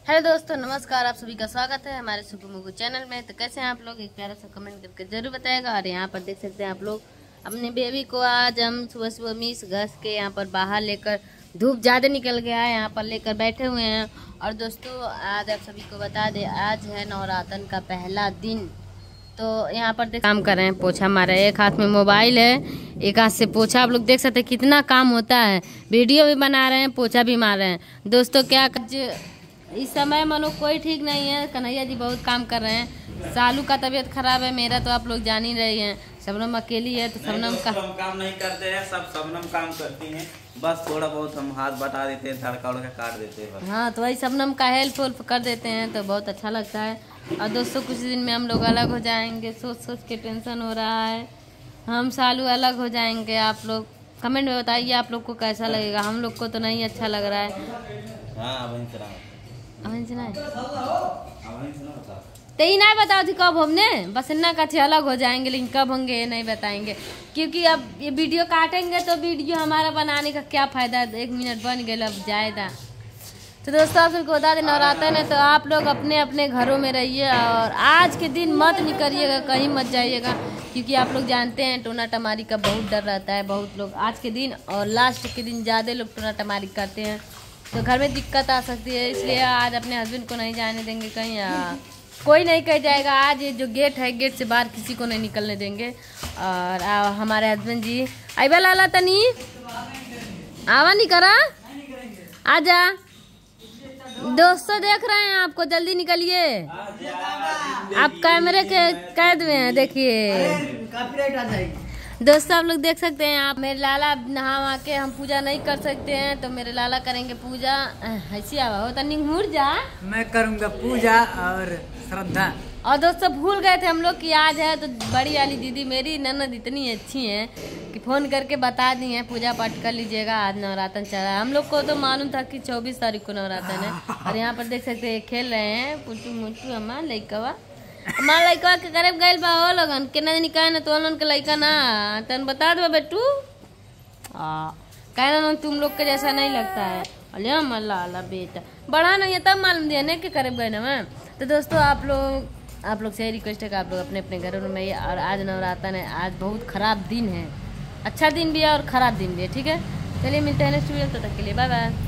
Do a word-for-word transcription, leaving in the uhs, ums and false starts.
Hello दोस्तों, नमस्कार। आप सभी का स्वागत है हमारे सुकू मुकू चैनल में। तो कैसे हैं आप लोग, एक प्यारा सा कमेंट करके जरूर बताएगा। और यहाँ पर देख सकते हैं आप लोग अपने बेबी को आज हम सुबह सुबह मीस घस के यहाँ पर बाहर लेकर, धूप ज़्यादा निकल गया है, यहाँ पर लेकर बैठे हुए हैं। और दोस्तों आज आप सभी को बता दें, आज है नवरातन का पहला दिन। तो यहाँ पर देख काम कर रहे हैं, पोछा मार रहे हैं। एक हाथ में मोबाइल है, एक हाथ से पोछा। आप लोग देख सकते हैं कितना काम होता है। वीडियो भी बना रहे हैं, पोछा भी मार रहे हैं। दोस्तों क्या इस समय मनो कोई ठीक नहीं है। कन्हैया जी बहुत काम कर रहे हैं। सालू का तबीयत खराब है, मेरा तो आप लोग जान ही रहे हैं। शबनम अकेली है तो शबनम का हम काम नहीं करते हैं, सब शबनम काम करती हैं। बस थोड़ा बहुत हम हाथ बटा देते हैं, तड़का उड़का काट देते हैं। हाँ, तो वही शबनम का हेल्प वेल्प कर देते हैं तो बहुत अच्छा लगता है। और दोस्तों कुछ दिन में हम लोग अलग हो जाएंगे, सोच सोच के टेंशन हो रहा है। हम सालू अलग हो जाएंगे। आप लोग कमेंट में बताइए आप लोग को कैसा लगेगा। हम लोग को तो नहीं अच्छा लग रहा है। हाँ, तो ही नहीं बताओ थी कब हमने, बस इतना का अलग हो जाएंगे, लेकिन कब होंगे ये नहीं बताएंगे। क्योंकि अब ये वीडियो काटेंगे तो वीडियो हमारा बनाने का क्या फायदा। एक मिनट बन गए, अब जाएगा। तो दोस्तों आप सबको बता दें, नवरात्र है तो आप लोग अपने अपने घरों में रहिए। और आज के दिन मत निकलिएगा, कहीं मत जाइएगा। क्योंकि आप लोग जानते हैं टोना टमारी का बहुत डर रहता है। बहुत लोग आज के दिन और लास्ट के दिन ज़्यादा लोग टोना टमारी करते हैं, तो घर में दिक्कत आ सकती है। इसलिए आज अपने हस्बैंड को नहीं जाने देंगे कहीं। आ, कोई नहीं कह जाएगा। आज ये जो गेट है, गेट से बाहर किसी को नहीं निकलने देंगे। और आ, हमारे हस्बैंड जी आइबा लाला तनी आवा नहीं करा, आजा। दोस्तों देख रहे हैं आपको, जल्दी निकलिए। आप कैमरे के कैद में हैं, देखिए। दोस्तों आप लोग देख सकते हैं, आप मेरे लाला नहा वहा के हम पूजा नहीं कर सकते हैं, तो मेरे लाला करेंगे पूजा। ऐसी आवा हो तनी मुड़ जा, मैं करूंगा पूजा और श्रद्धा। और दोस्तों भूल गए थे हम लोग कि आज है, तो बड़ी वाली दीदी मेरी ननद इतनी अच्छी हैं कि फोन करके बता दी हैं पूजा पाठ कर लीजिएगा, आज नवरातन चल रहा है। हम लोग को तो मालूम था कि चौबीस तारीख को नवरातन है। और यहाँ पर देख सकते हैं खेल रहे हैं पुटू मुटू। अम्मा लइकवा हमारा लइकवा के करीब गइल बा हो लगन के नहीं निकाय ना, तो उनके लइका ना तन बता दो बेटू। कहना तुम लोग के जैसा नहीं लगता है। अरे हमारा लाला बेटा बड़ा नहीं है, तब मालूम दिया नहीं के करीब गए ना मैं। तो दोस्तों आप लोग आप लोग से रिक्वेस्ट है कि आप लोग अपने अपने घरों में। और आज नवरातन है, आज बहुत खराब दिन है। अच्छा दिन भी है और ख़राब दिन भी है, ठीक है। चलिए मिलते हैं नेक्स्ट वीडियो, तब तक के लिए बाय बाय।